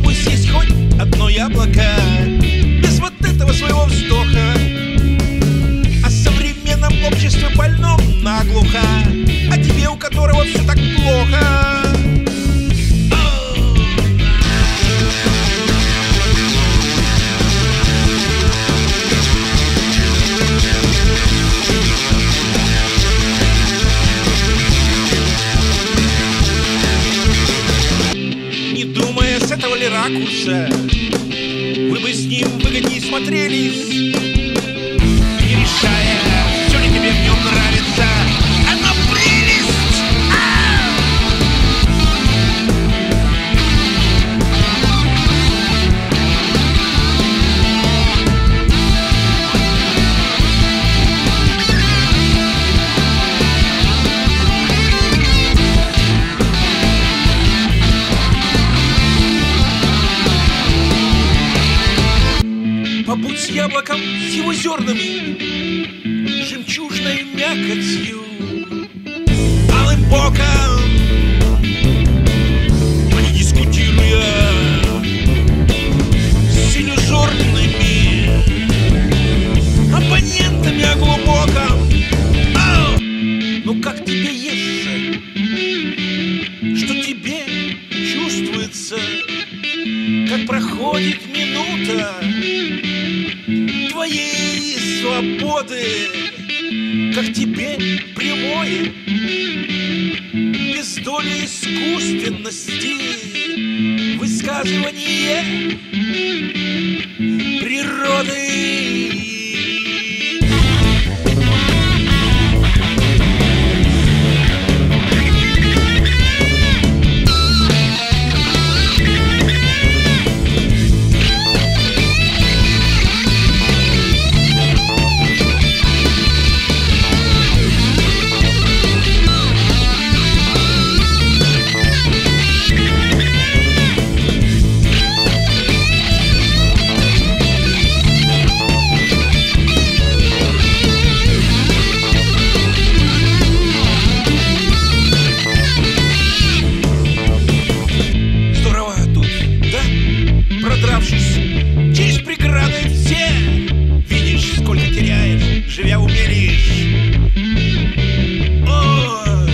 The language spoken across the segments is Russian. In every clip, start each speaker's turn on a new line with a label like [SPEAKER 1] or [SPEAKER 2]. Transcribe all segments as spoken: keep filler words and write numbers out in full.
[SPEAKER 1] пусть есть хоть одно яблоко, без вот этого своего вздоха. О современном обществе больном наглухо, о тебе, у которого все так плохо. Не думая, с этого ли ракурса вы бы с ним выгоднее смотрелись, не решая, все ли тебе в нем нравится. Она прелесть! Побудь с яблоком, с его зернами, жемчужной мякотью, алым боком, а не дискутируя с синюжорными оппонентами о глубоком. Ау! Ну как тебе ешь, что тебе чувствуется, как проходит минута твоей свободы, как тебе прямое, без доли искусственности, высказывание природы. Продравшись через преграды все, видишь, сколько теряешь, живя умеришь. Ой!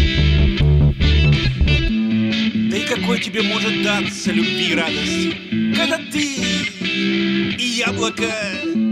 [SPEAKER 1] Да и какой тебе может даться любви и радость, когда ты и яблоко